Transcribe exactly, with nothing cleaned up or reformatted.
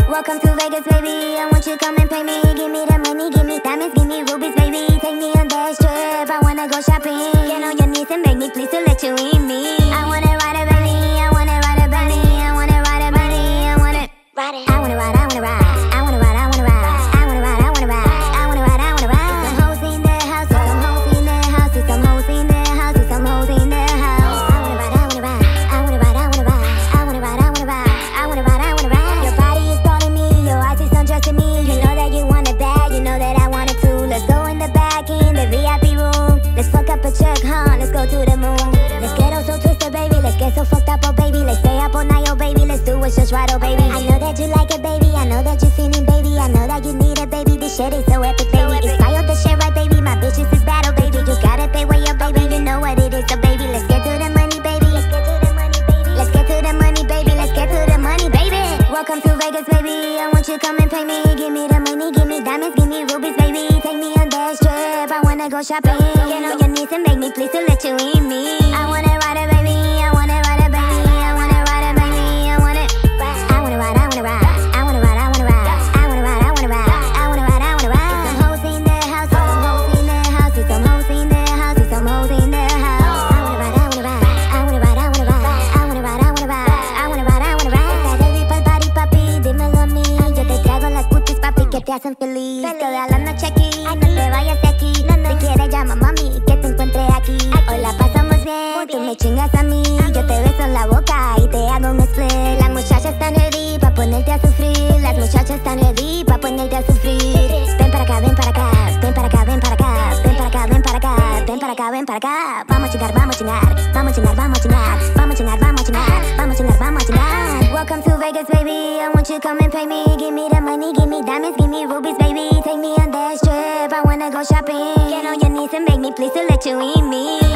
Welcome to Vegas, baby. I want you to come and pay me. Give me the money, give me diamonds, give me rubies, baby. Take me on that trip, I wanna go shopping. Get on your knees and beg me, please, to let you in me. I wanna ride it, baby. I wanna ride it, baby. I wanna ride it, baby. I wanna ride it. I wanna ride, I wanna ride. I wanna ride, I wanna ride. I wanna ride, I wanna ride. I wanna ride, I wanna ride. Some hoes in the house, some hoes in the house, some hoes in the house, some hoes in the house. I wanna ride, I wanna ride. I wanna ride, I wanna ride. I wanna ride, I wanna ride. I wanna ride, I wanna ride. Your body is calling me, your eyes is undressing me. You know that you want it bad, you know that I want it too. Let's go in the back, in the V I P room. Let's fuck up a check, huh? Let's go to the moon. Let's get all so twisted, baby. Let's get so fucked up, oh baby. Let's stay up all night, oh baby. Let's do what's just right, oh baby. I know that you like it, baby. I know that you're feeling, baby. I know that you need it, baby. This shit is so epic, baby. It's fire the shit, right, baby. My bitches is battle, baby. You gotta pay way up, baby. You know what it is, so baby. Let's get to the money, baby. Let's get to the money, baby. Let's get to the money, baby. Let's get to the money, baby. Welcome to Vegas, baby. I want you to come and pay me. Give me the money, give me diamonds, give me rubies, baby. Take me on that trip, I wanna go shopping. Get on your knees and beg me, please, to let you in me. I wanna ride it, baby. I wanna ride it, baby. I wanna ride it, baby. I wanna ride. I wanna ride, I wanna ride. I wanna ride, I wanna ride. I wanna ride, I wanna ride. I wanna ride, I wanna ride. Some hoes in the house, some hoes in the house, some hoes in the house, some hoes in the house. I wanna ride, I wanna ride. I wanna ride, I wanna ride. I wanna ride, I wanna ride. I wanna ride, I wanna ride. Está ready pa'l party, papi, dímelo a mí. Yo te traigo las cutis, papi, que te hacen feliz. Toda la noche aquí, no te vayas de aquí. Si quieres llama mami, que te encuentre aquí. Hoy la pasamos bien, tú me chingas a mí. Yo te beso en la boca y te hago un split. Las muchachas están ready pa' ponerte a sufrir. Las muchachas están ready pa' ponerte a sufrir. Ven para acá, ven para acá, ven para acá, ven para acá, ven para acá, ven para acá, ven para acá, ven para acá. Vamos a chingar, vamos a chingar, vamos a chingar, vamos a chingar, vamos a chingar, vamos a chingar, vamos a chingar, vamos a chingar. Welcome to Vegas, baby. I want you to come and pay me. Give me the money, give me diamonds, give me rubies, baby. Take me on that trip, I wanna go shopping. Get on your knees and beg me, please, to let you in me.